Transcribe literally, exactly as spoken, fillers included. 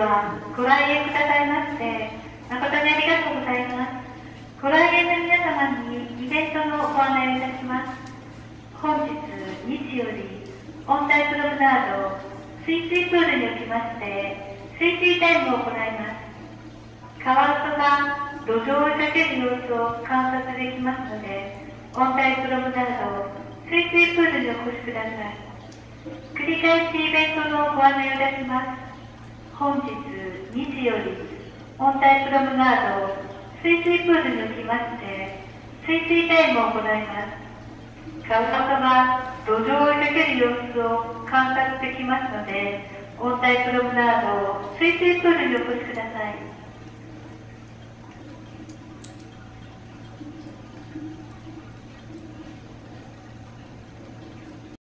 はご来園くださいまして誠にありがとうございます。ご来園の皆様にイベントのご案内をいたします。本日にじより温帯プロムナード水水プールにおきまして水水タイムを行います。カワウソが路上を追いかける様子を観察できますので、温帯プロムナード水水プールにお越しください。繰り返しイベントのご案内をいたします。本日にじより温帯プロムナード水水プールにおきまして水水タイムを行います。カワウソが路上を追いかける様子を観察できますので、温帯プロムナード水水プールにお越しください。